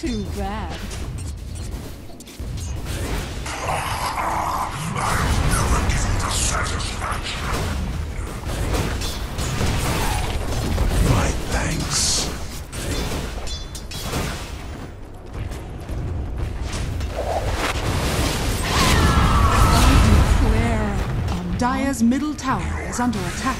Too bad. I'll never give you the satisfaction. My thanks. Dire's middle tower is under attack.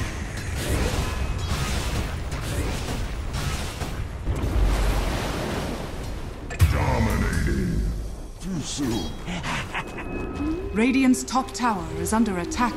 Dominating. Too soon. Radiant's top tower is under attack.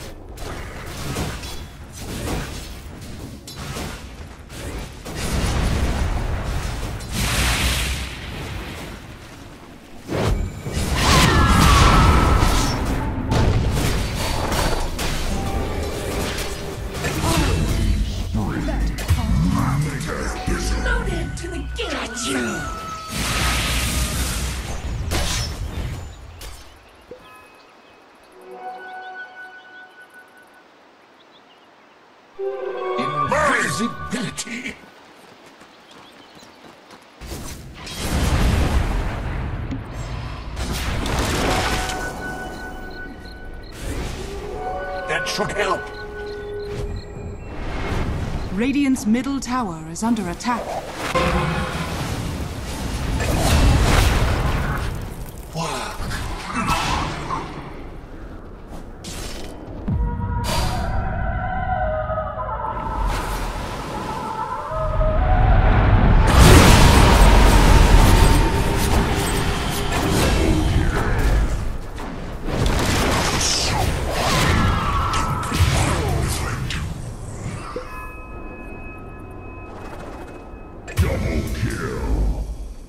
Loaded to the gills. Invisibility. That should help. Radiant's middle tower is under attack. Double kill.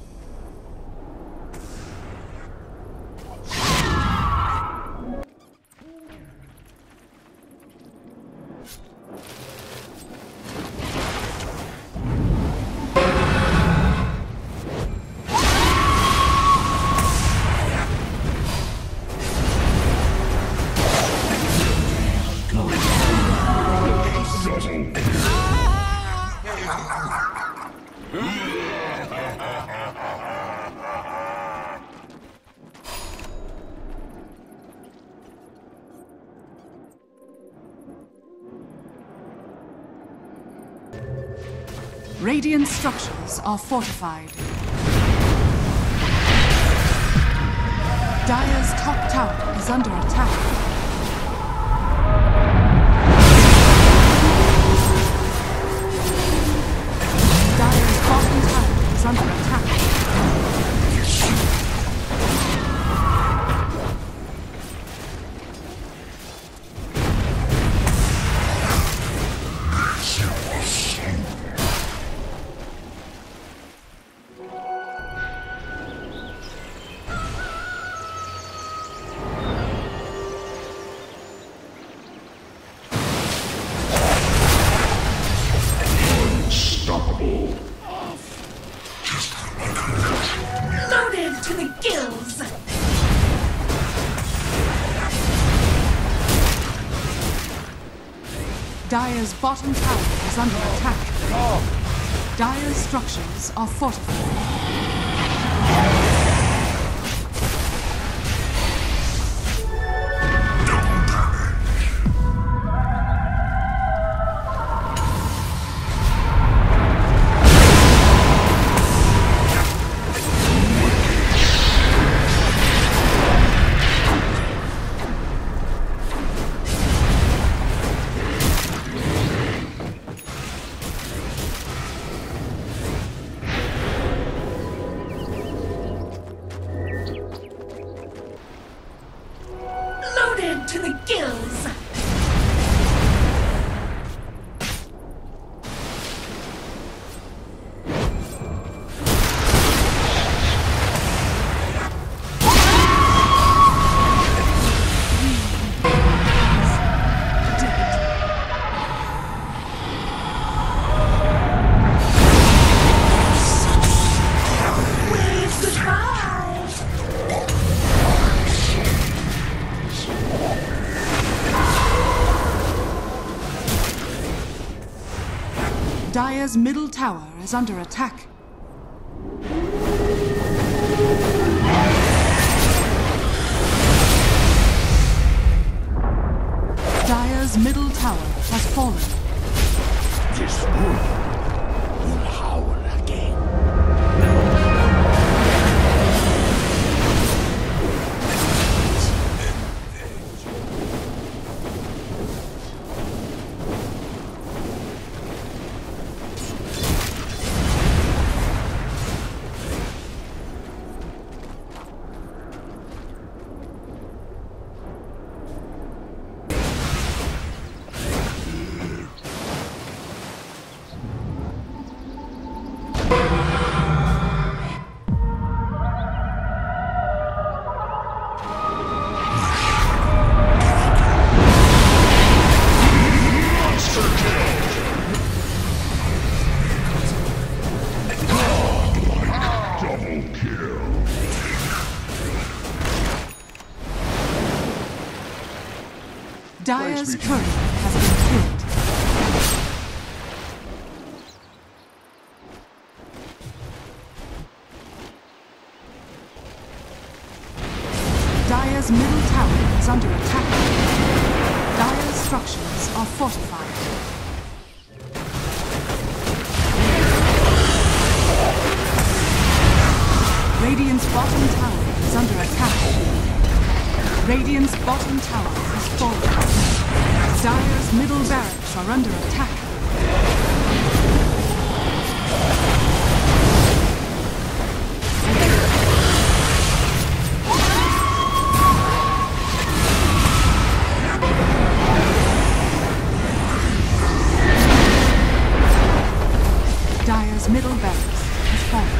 Radiant structures are fortified. Dire's top tower is under attack. Dire's bottom tower is under attack. Unstoppable. Loaded to the gills. Dire's bottom tower is under attack. Dire's structures are fortified. Loaded to the gills. Dire's middle tower is under attack. Dire's courier has been killed. Dire's middle tower is under attack. Dire's structures are fortified. Radiant's bottom tower is under attack. Radiant's bottom tower has fallen. Dire's middle barracks are under attack. Dire's middle barracks has fallen.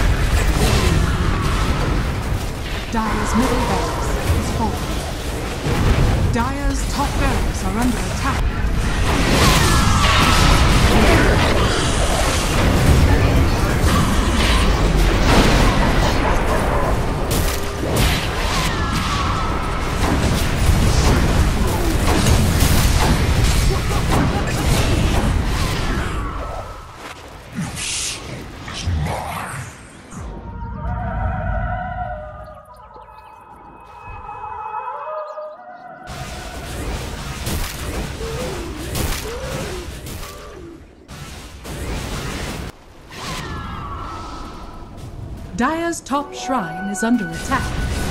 Dire's middle barracks is fallen. Dire's top barracks are under attack. Dire's top shrine is under attack.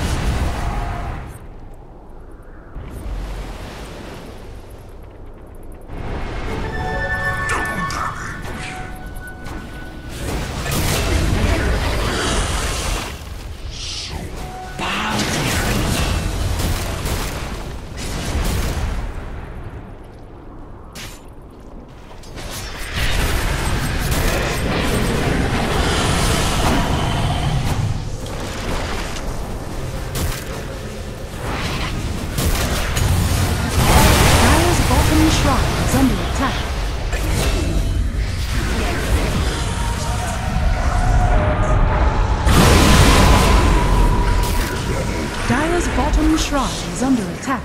Dire's bottom shrine is under attack.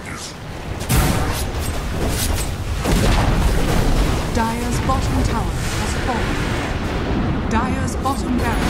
Dire's bottom tower has fallen. Dire's bottom barracks